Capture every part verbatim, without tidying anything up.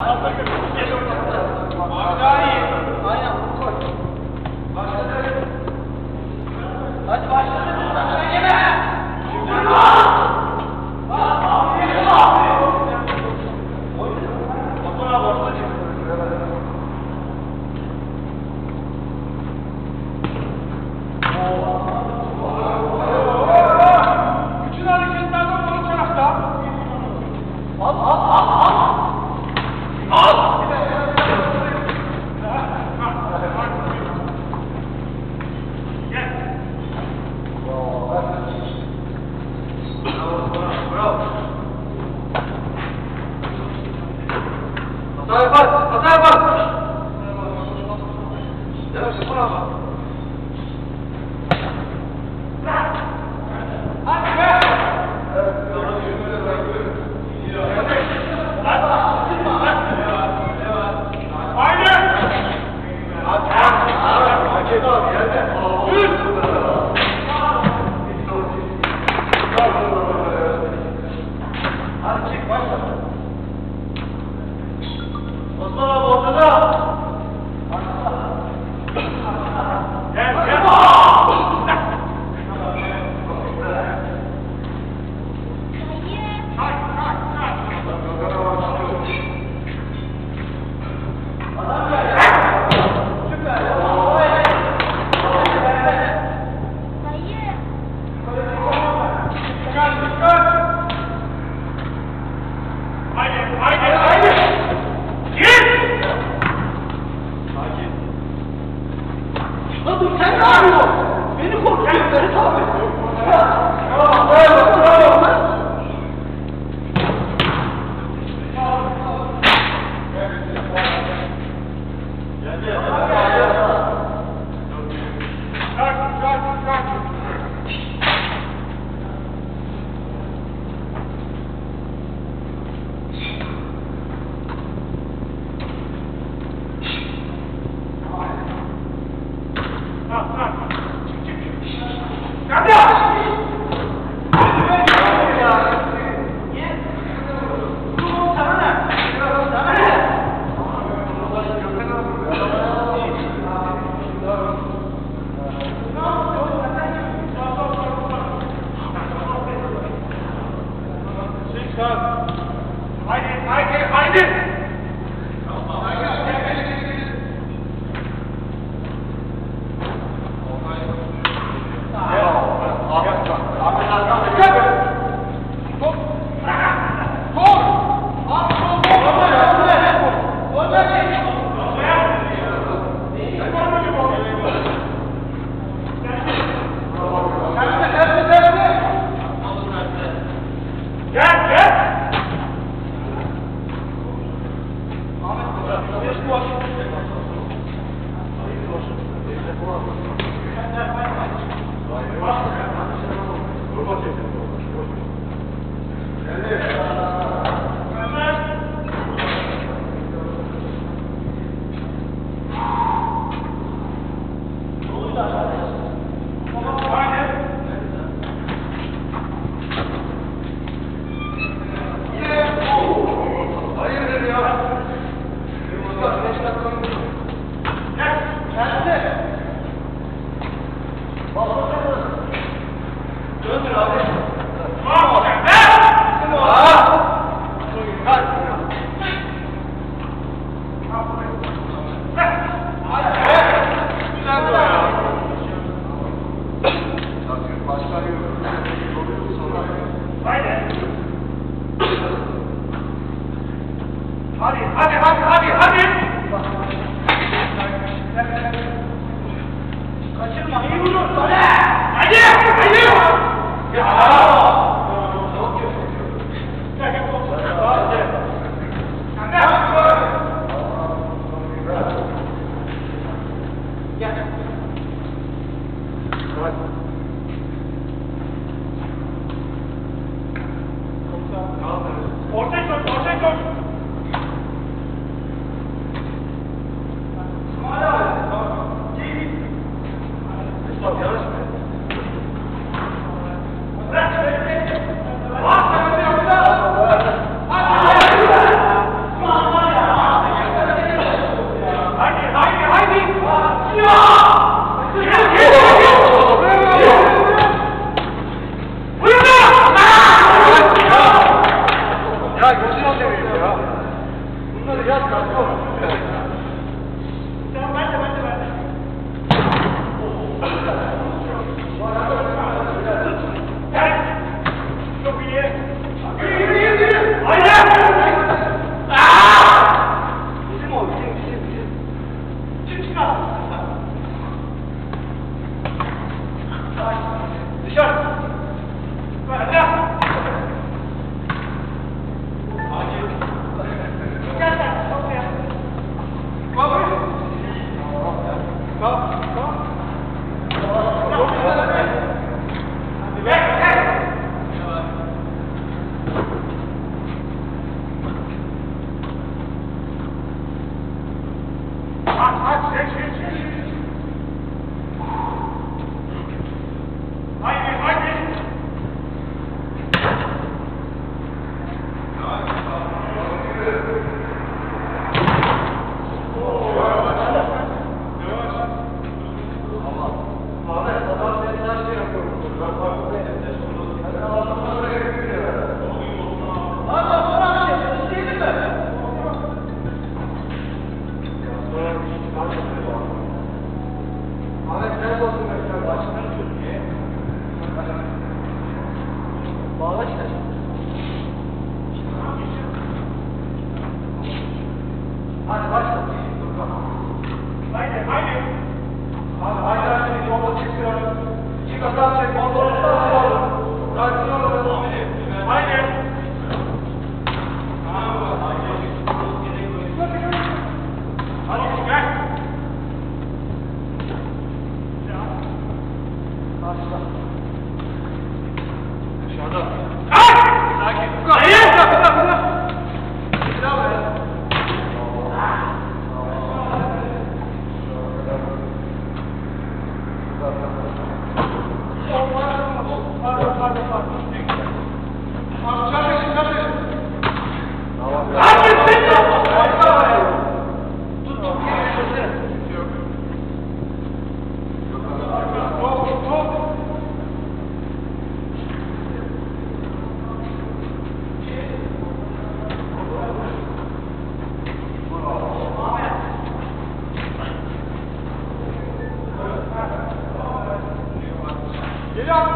Abi daha iyi. Aynen. Koy. Başladı. Hadi başladı. Başla yeme. Şimdi bütün hareketlerden sol tarafta. Al al al al. Al. Gel. Bravo. Hata yapar. Hata yapar. Yavaş yapar ama. Hadi be. Osman abi ortada. Gel gel. Kalk kalk kalk. Adam gel. Süper. Dikkat dikkat. Haydi haydi haydi. Git! Sakin. Lan dur sen ne yapıyorsun? Beni korkuyorsun. Beni tabi. Tamam, bravo, bravo. Geldi. Kalk, kalk, kalk. Haydi, haydi, haydi! Gel, gel! Hadi, hadi, hadi, hadi, hadi! Kaçırma, iyi vurur! Hadi! Hadi! Hadi! Ya! Ortaya koş, ortaya koş! Yavaş. Bırak. yaz kalk. Tamam ben de ben de ben de. Çok iyi. Yürü yürü yürü yürü. Haydi. Bizim o bizim bizim bizim. Çık çık al. Dışarı. Hadi. Gel sen. Baba. Kalk. Kalk. Hadi be. At at. Geç geç geç. Haydi haydi. Hadi başla. Haydi haydi. Hadi haydi haydi. Bomba çıkıyor. Çık atak çek. Bomba tutar. Kaçın oğlum. Haydi. Hadi gel. Başla. Dışarıda. Ay! Sakin. Hayır. Bırak bırak bırak. Bravo ya. Pardon, pardon, pardon. Abi çarpışın, çarpışın. Abi sen de! Tut, tut, geri. Yok. Top, top. Geliyor.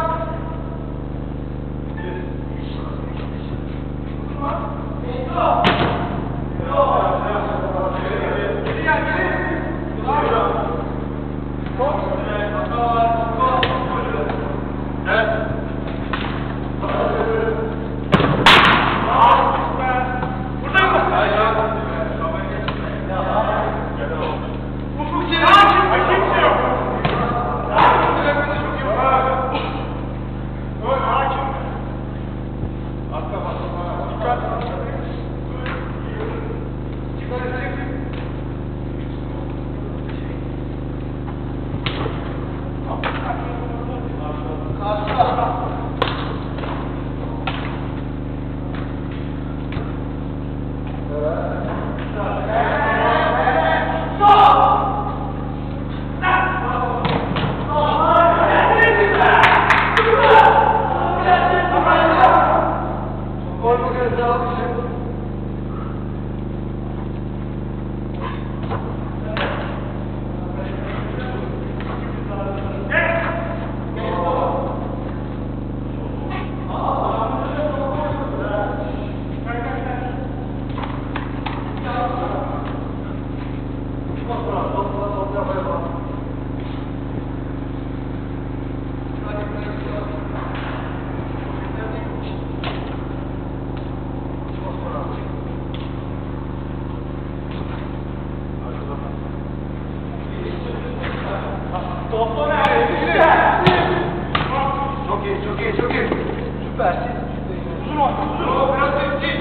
Çok iyi, çok iyi, çok iyi. Süpersin. Uzun ol, uzun ol. Biraz da ciddi.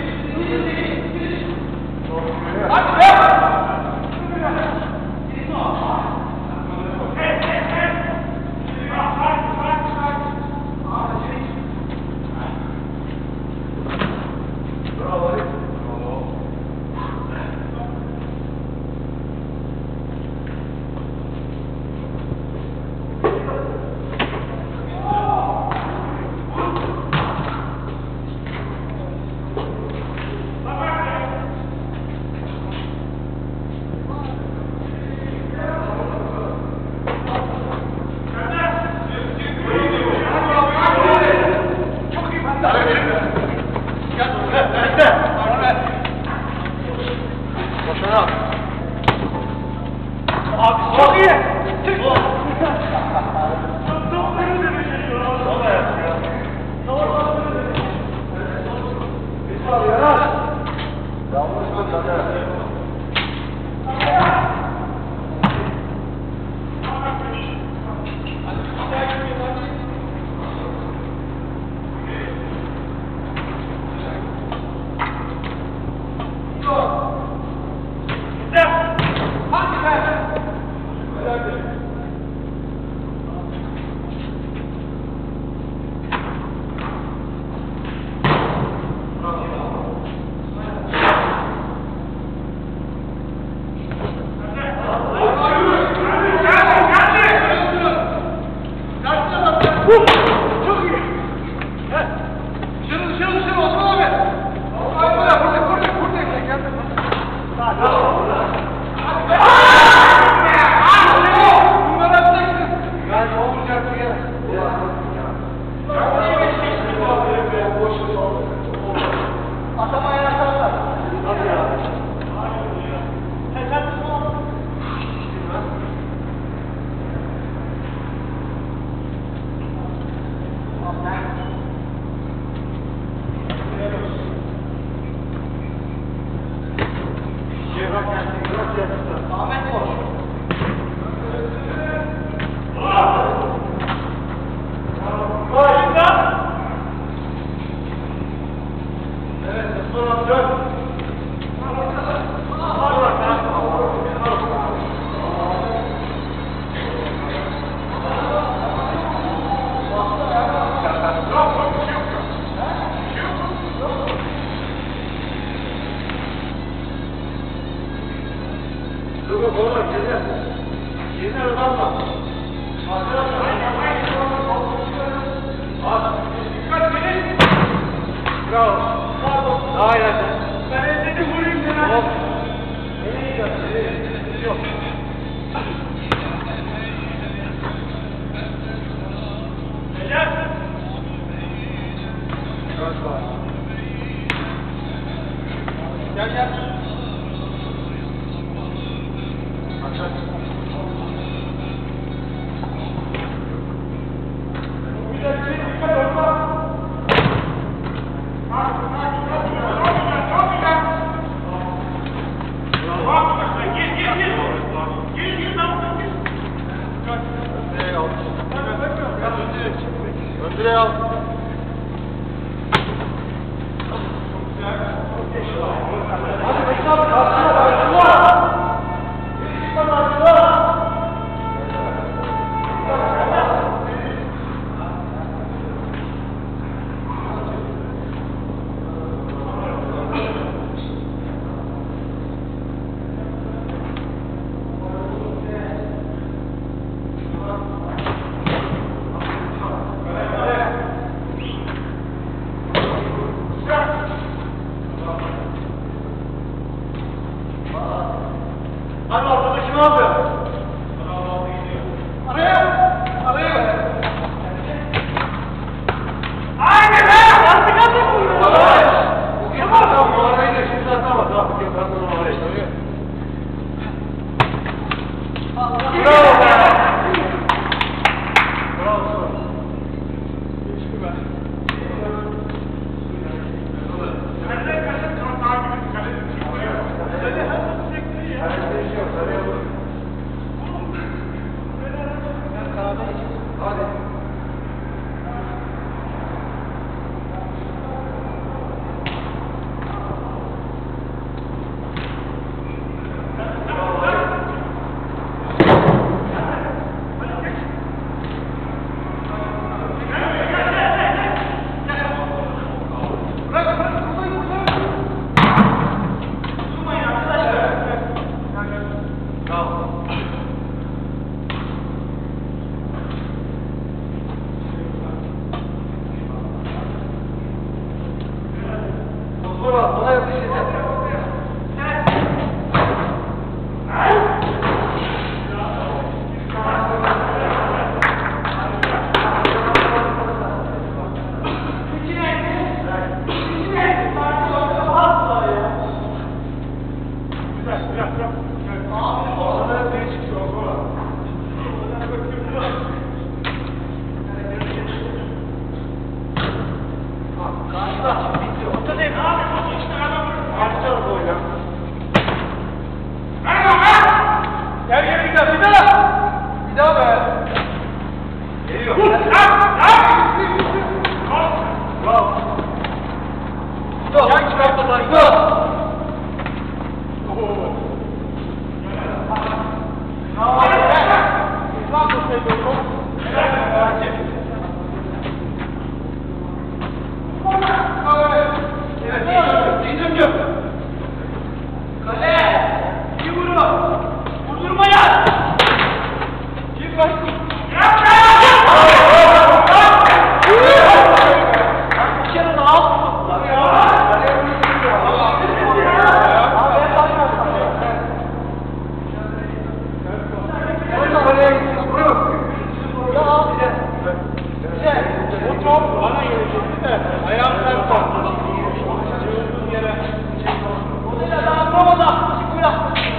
Hadi be! Boşuna al. Abi çok iyi. Çık. Topları da beceriyor. Sol ayak ya. Topları da beceriyor. Bir sağ yarar. Yanlış mı tabii? Çok iyi. Dışarı dışarı dışarı Osman abi. Burada burada burada burada burada geldi. Bunlar atacaksın. Ya ne olacak ya? Atamaya atarlar. Nasıl ya? Sen çarptın mı? Ahmet boş. Evet, Osman dön. Dur bak oğlum, gel. Yeni öğrenme. Dikkat edin. Bravo. Daha iyi. Ben elini vurayım sana. Hop. Nereye gidiyorsun? Yok. Gel. Gel gel. Öndüre al. Orada bir çıktı o sonra. Gel gel bir daha bir daha. Bir daha be. Geliyor. Bravo. Yan çıkartmadan. Bana gelecekti de ayağım sert kaldı. Yere. O da daha bravo çıkıyor.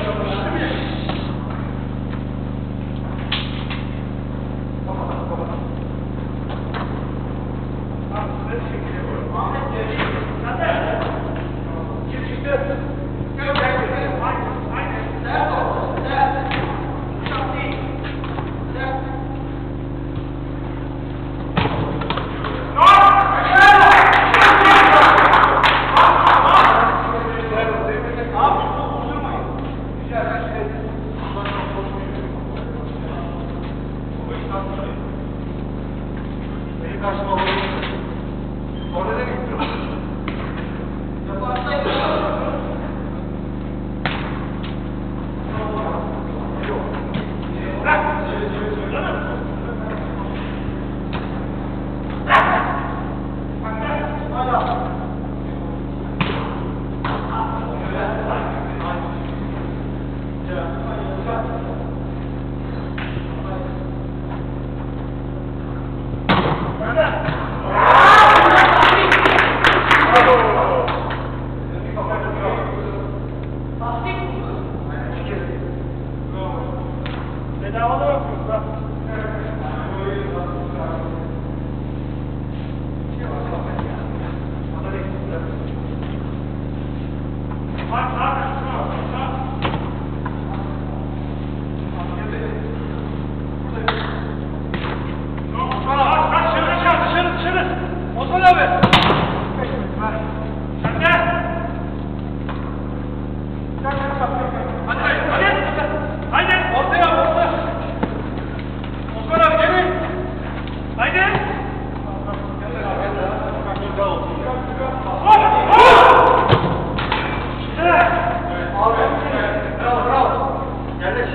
Bedava da yapıyoruz ha. Bak bak. Osman abi. Sen gel. Hadi hadi. Haydi. Ortaya orta. Osman abi gelin. Haydi. Bravo bravo. Yerleş.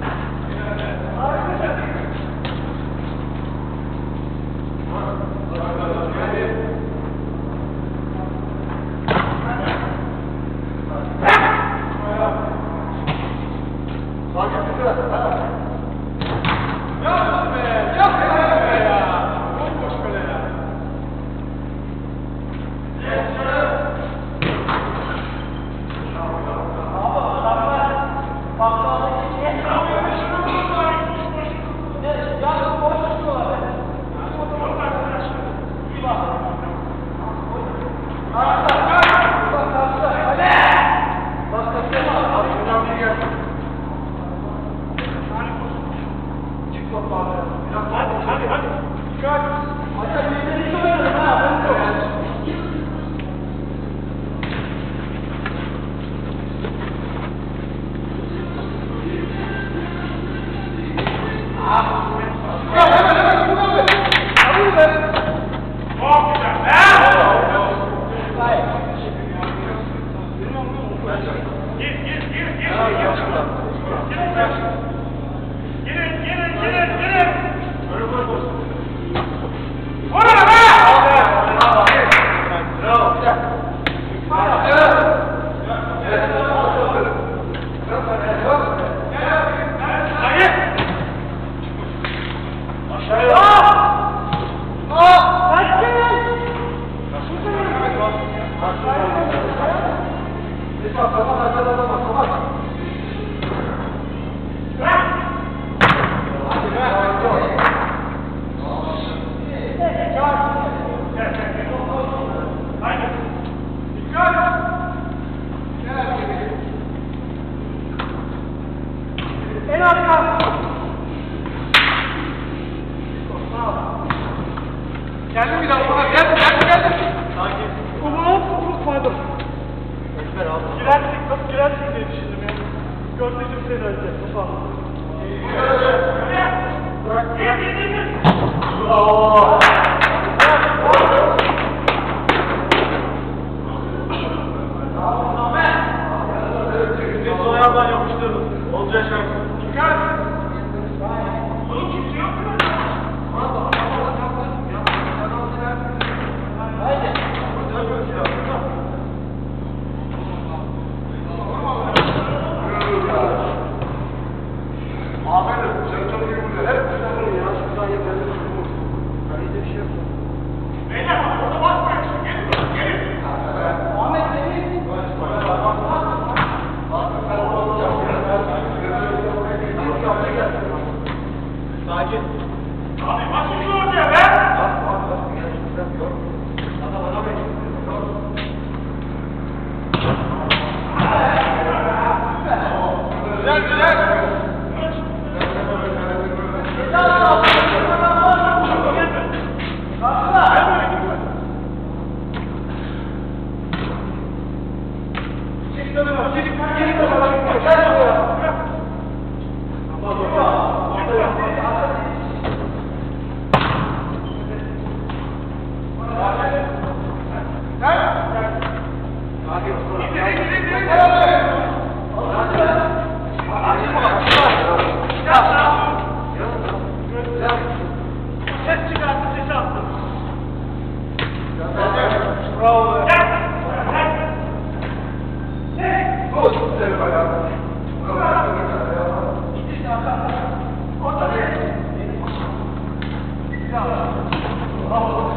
Bak, bak, Geldim bir daha sana. Geldim geldim geldim. Sakin. Umut umut pardon. Ekber abi. Girersin, nasıl girersin diye düşündüm ya. Gördüydüm seni önce. Musa. Bırak bırak. Bravo. Sol ayağından yapıştırdım. Olacak şarkı. Dikkat! Bunun kimse yok mu? Haydi. Aferin. Sen çok iyi vuruyor. Hep güzel vuruyor ya. Şuradan yeterli. Kalede bir şey yok. Beyler orada basmayın. Gelin. Gelin. Ahmet seni. Sakin. Abi basın şu ortaya be! Güzel güzel. Ses çıkarttı, sesi attı. Bravo. Gel. Gel. Gol. Seni bayağı. Orada değil. Bravo.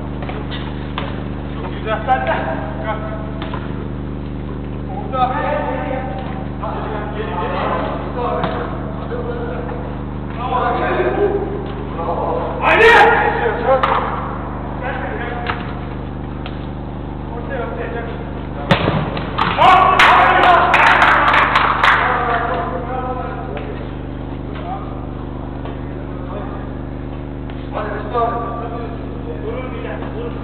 Çok güzel. Sen de. Orada. Geri geri. Haydi! Ortaya ortaya. Hop! Hadi Mustafa. Durun bir dakika, durun.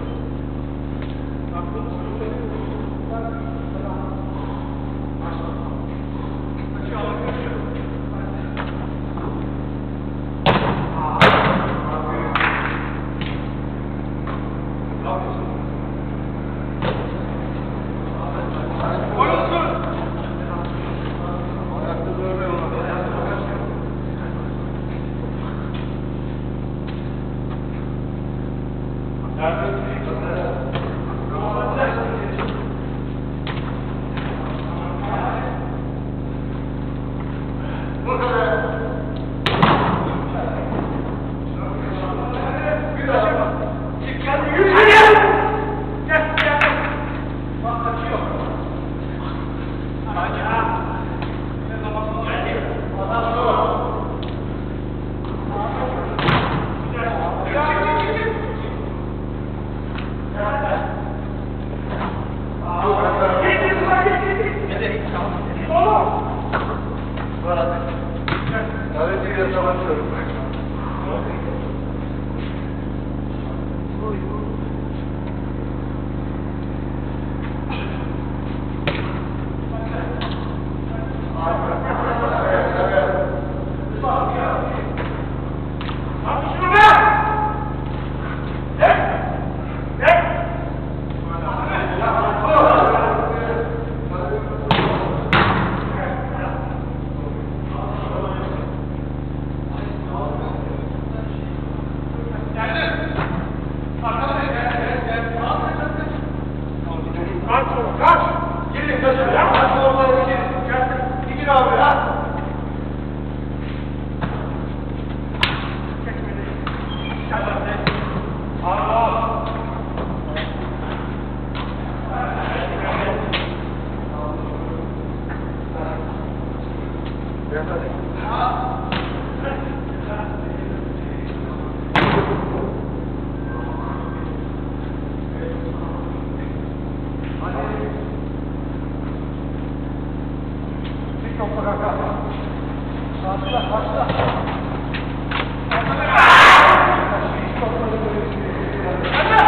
Karşıla, karşıla.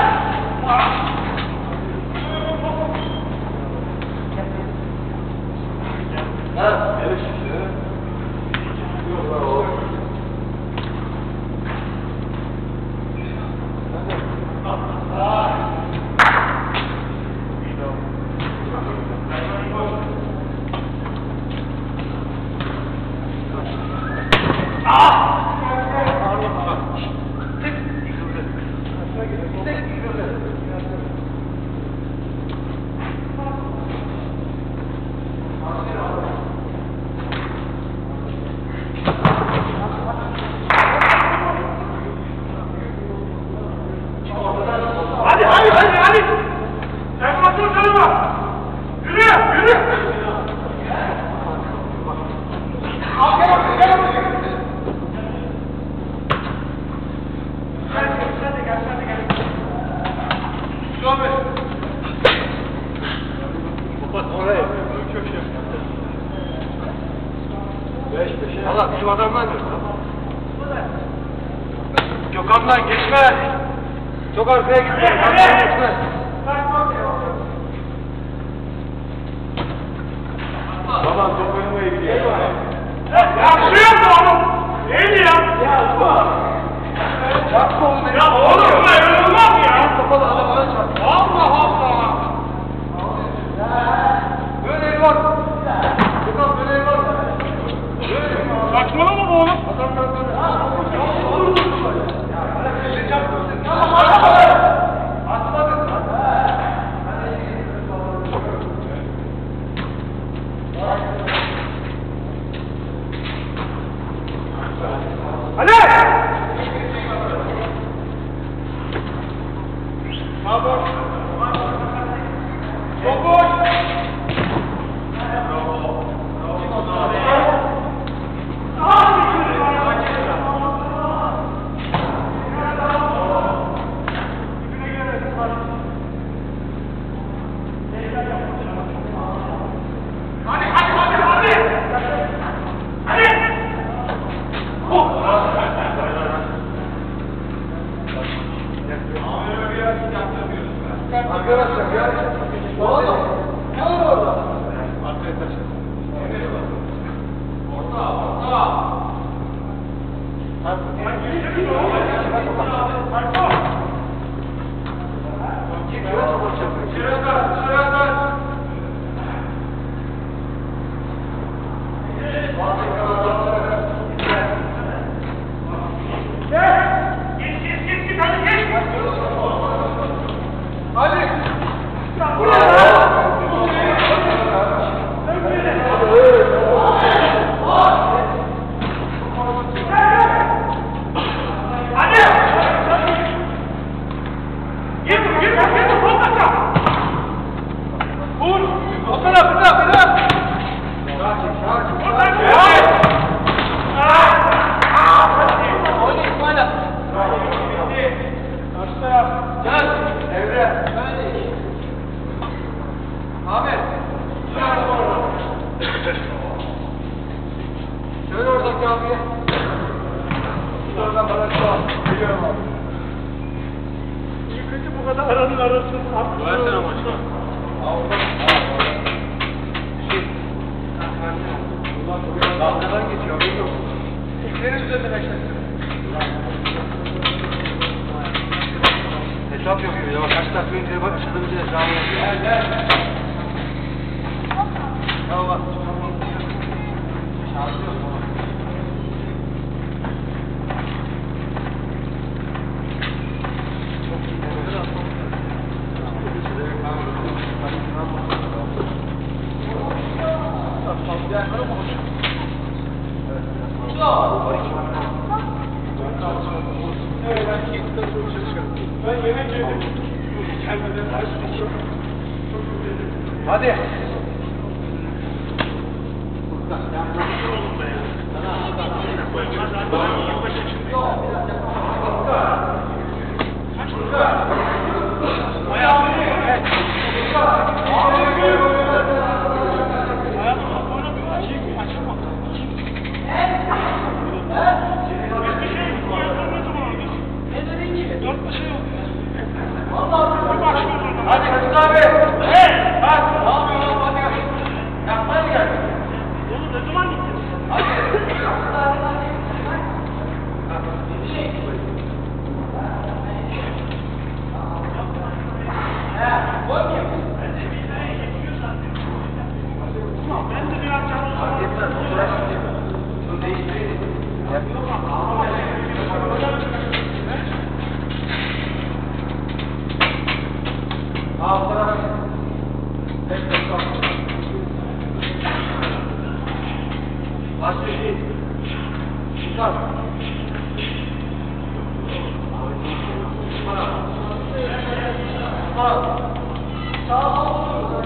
Yürü, yürü. Al gel oraya, gel oraya. Sen de gel, sen de gel, sen de gel. Şöyle. Bak oraya. Çok şey. Beş beşe. Allah bizim adamlar mı? Gökhan'dan geçme. Çok arkaya gitme. Arkaya geçme. Baba top oynamaya gidiyor. Ya şuraya mı oğlum? Neydi ya? Ya bu. Yapma oğlum. Ya oğlum bu öyle olmaz ya. Kapalı adamlara çarp. Allah Allah. Böyle el var. Gökhan böyle el var. Saçmalama bu oğlum. Adamlar böyle. Hadi! Bravo! Bravo! Hadi hadi hadi hadi! Hadi! Arkadaşlar ya. Oğlum. Ne var orada? Arkadaşlar. Orta, orta. Söyle oradaki abiye. Oradan bana şu an. Biliyorum abi. İyi kötü bu kadar aranın arasında. Versene maçı. Dalgadan geçiyor. Bilmiyorum. İlklerin üzerinde beşlesin. Hesap yapıyor ya. Kaç dakika önce bak aşağıda bir hesabı yapıyor. Gel gel. Tamam. Çağırıyor. Ben yemek yedim. Gelmeden her şey çok Hadi. Hadi Mesut abi. Hey! Bak! Ne yapıyorsun oğlum? Hadi gel. Yapmaya mı geldin? Oğlum ne zaman gittin? Hadi. Ben de bir akşam Fark etmez. Uğraş şimdi. Şunu değiştirelim. Yap. Al sana bak. Tek tek bak. Başka şey. Çıkar. Çıkar. Sağ ol.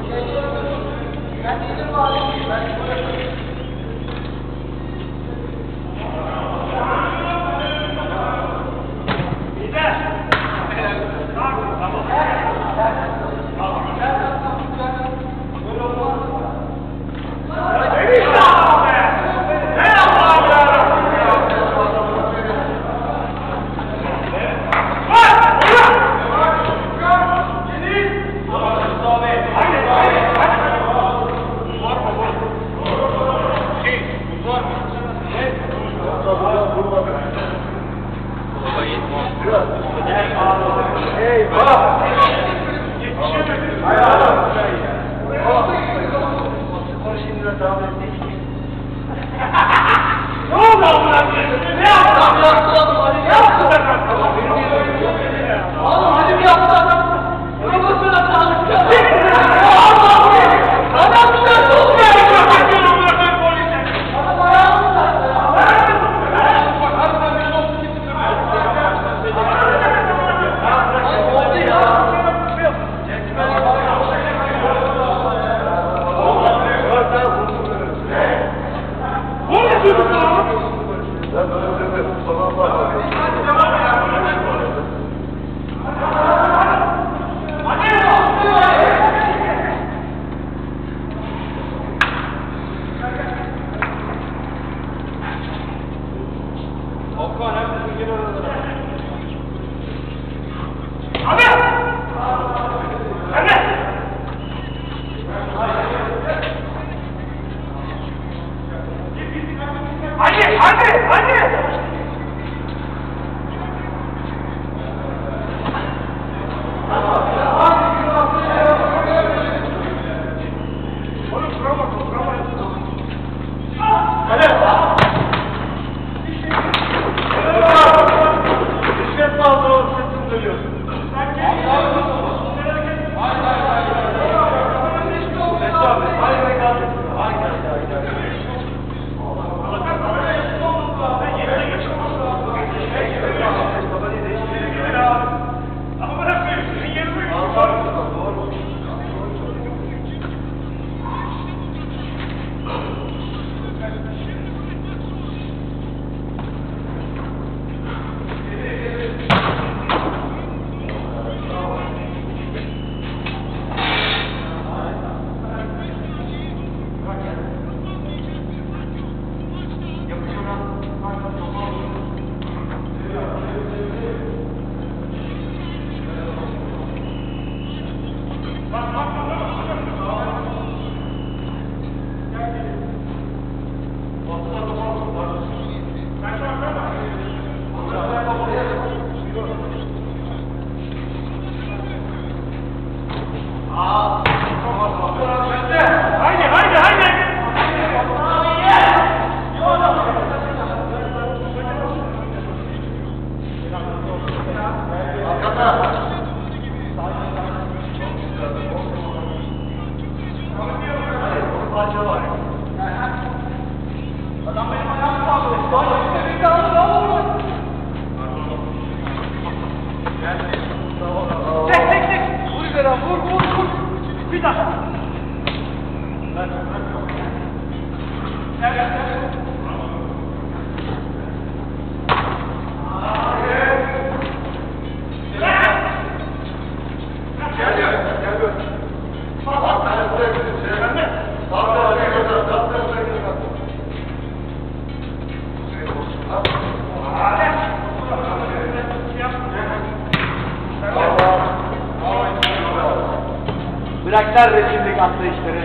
Bıraklar resimlik atlı işleri.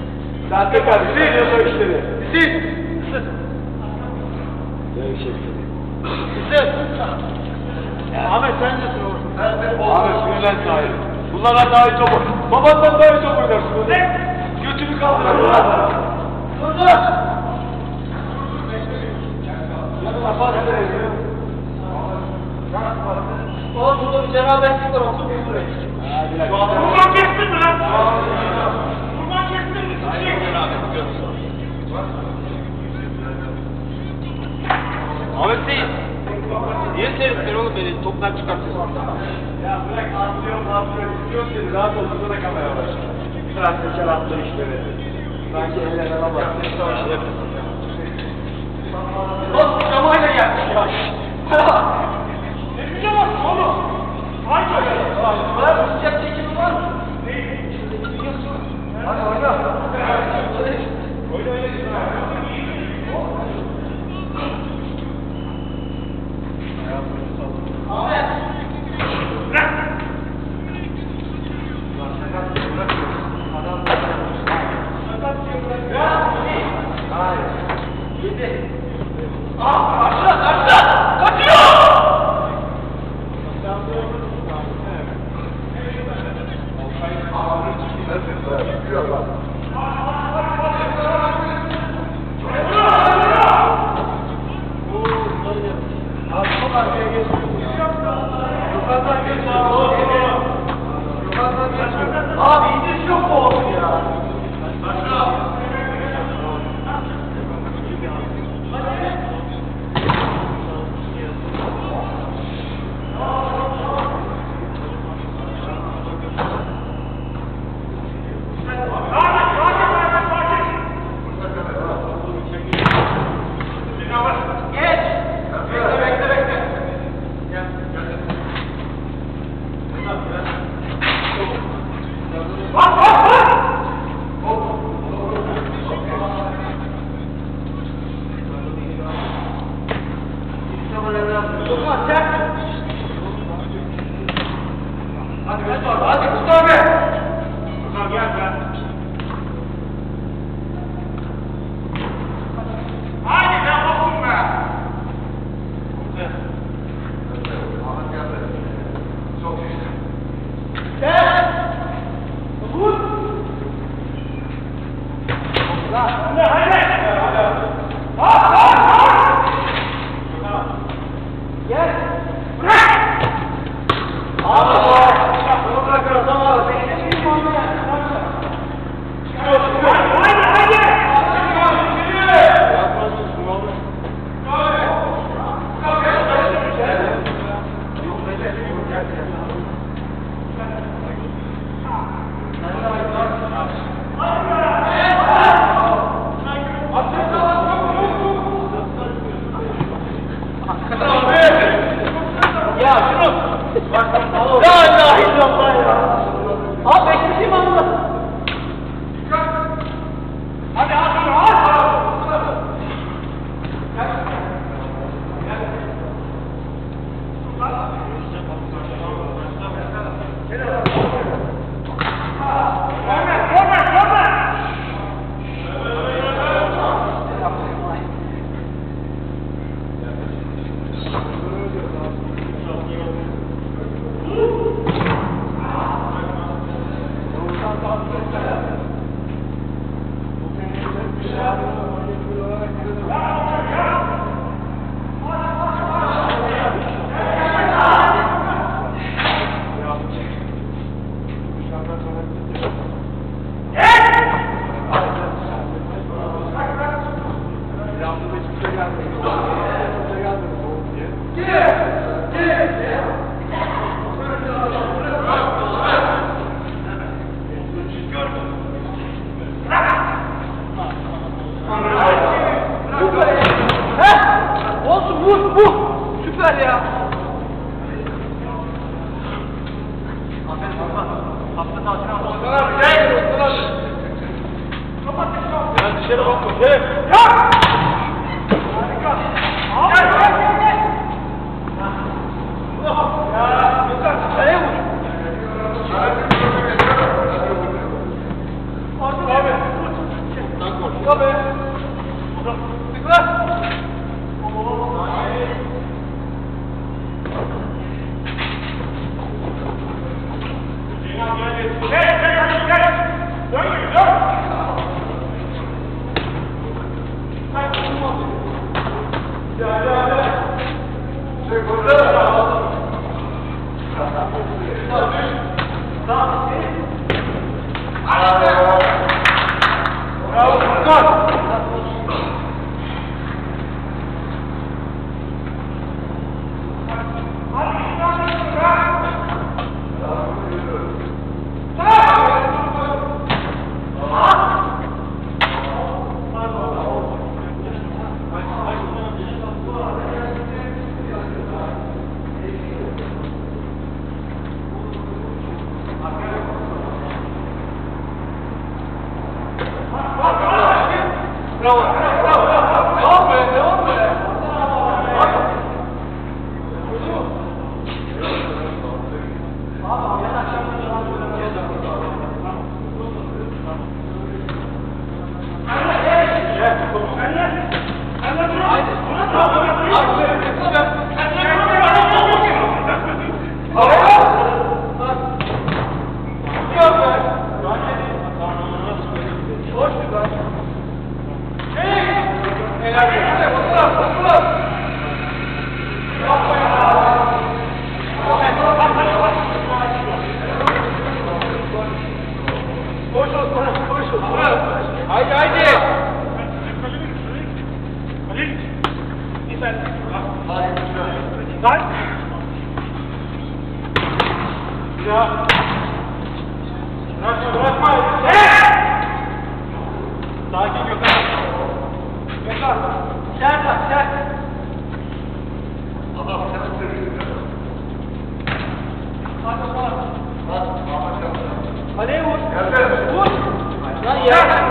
Sen de karıştırıyorsun o işleri. Sil! Gevşeksin. Sil! Ahmet sen nesin oğlum? Ahmet ben sahip. Bunlardan daha iyi top oynar. Babandan daha iyi top oynarsın. Ne? Götünü kaldır. Dur dur! Yanına pas verelim. Oğlum burada bir cenabetlik var. Otur bir buraya. Kurban kestin mi lan? Kurban kestin mi? Ahmet değil. Niye sevdin oğlum beni? Toplar çıkartıyorsun. Ya bırak atlıyor atlıyor. Gidiyorum seni. Rahat ol. Burada da kamera var. Bir saat geçer atlı işleri. Sanki ellerine bak. Nasıl sinemayla gelmiş ya? Ne sineması oğlum? Hangi öyle? Bana sıcak çekimi var mı? Değil. Hadi oyna. Oyna oyna. Ahmet. Bırak. Adam sakat diyor. Ya. Hayır. Yedi. Ah, karşı, karşı! Kaçıyor! Abi indiş yok mu oğlum ya? Hadi Mustafa, hadi Mustafa! Mustafa gel be! Hadi be bakın be! Ahmet gel be. Çok iyi. Gel! Vur! Lan! Hadi hadi! Hop hop hop! Gel! Bırak! Allah! Ya şunu La ilahe illallah ya. Abi bekleyeyim anla. Hadi al şunu al. Bu! Süper ya! Aferin baba. Hafta tatilini alma. Osman abi gel! Osman abi! Kapat dışarı! Gel dışarı bakma. Gel! Yok! Harika! Gel gel gel gel! Ya! Gökhan kaleye vur! Orta abi! Tabii! Tıkla! ya. Bırakma, bırakma. Evet! Sakin Gökhan. Gökhan. Sert bak, sert. Adam sert seviyor. Hadi bak. Bak, Ahmet yaptı. Kaleye vur. Geldi. Vur. Lan ya.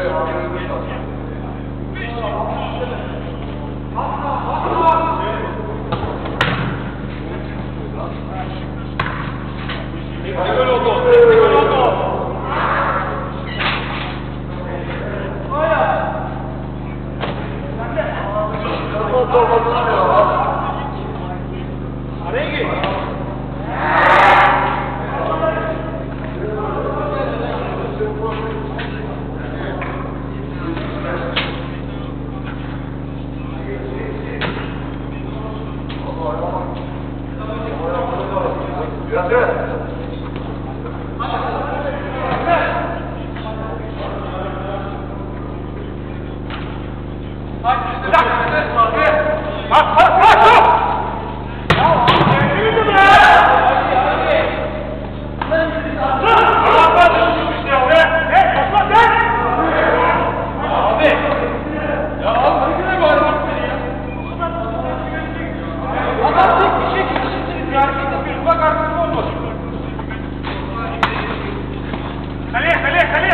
Gol oldu. Gol oldu. Araya gir. Kaleye, kaleye, kaleye.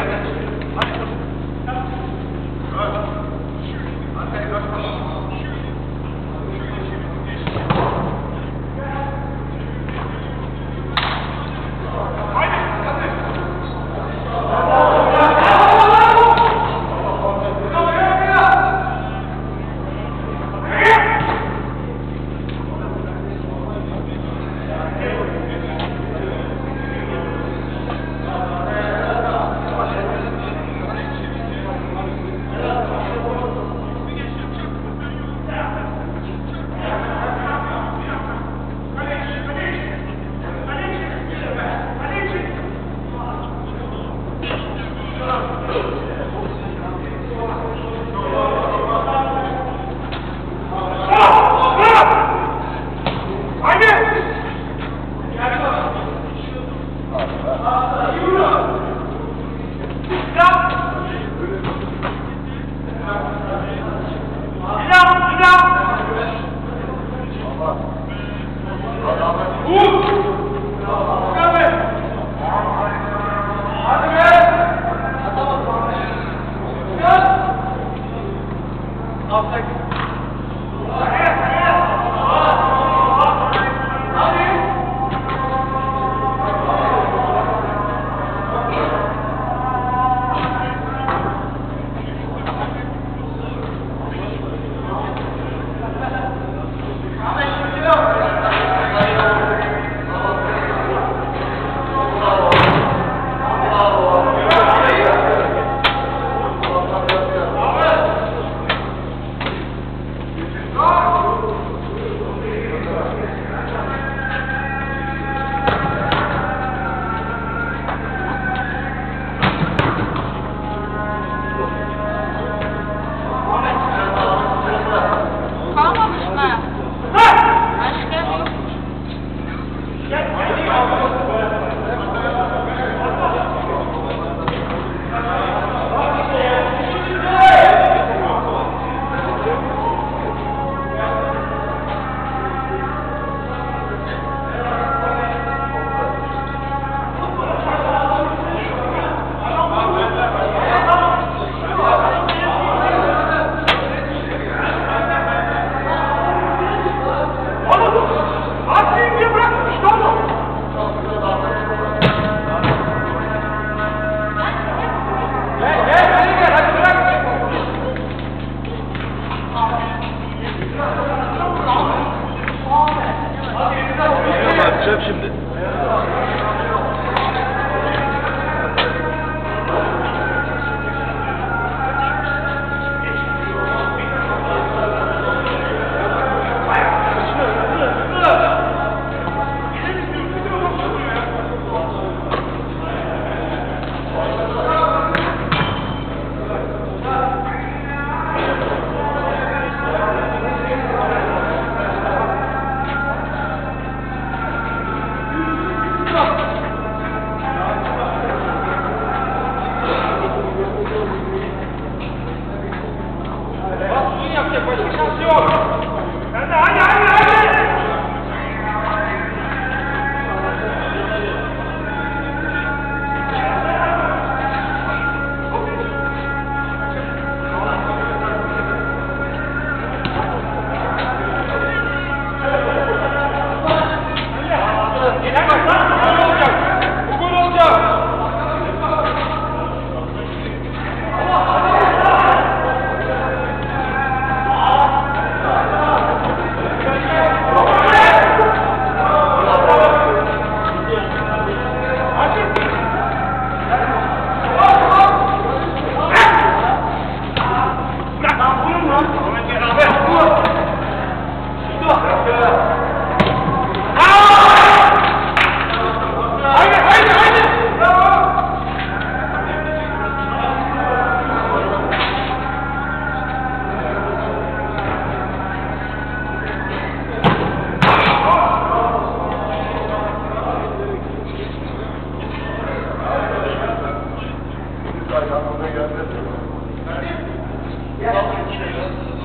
Çöp şimdi. Daha yanına gelmedi. Gel.